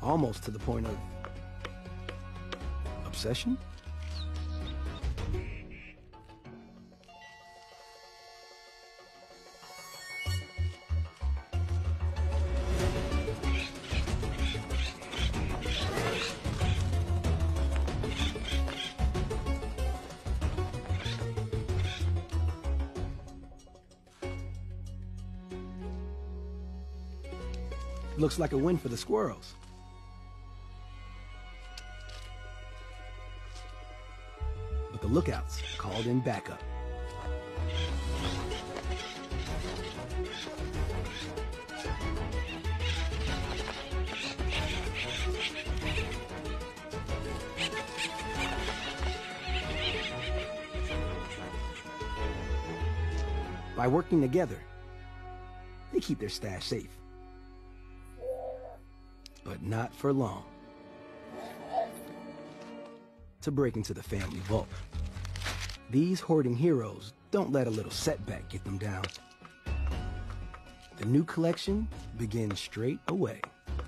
almost to the point of obsession. Looks like a win for the squirrels. But the lookouts called in backup. By working together, they keep their stash safe. But not for long. To break into the family vault. These hoarding heroes don't let a little setback get them down. The new collection begins straight away.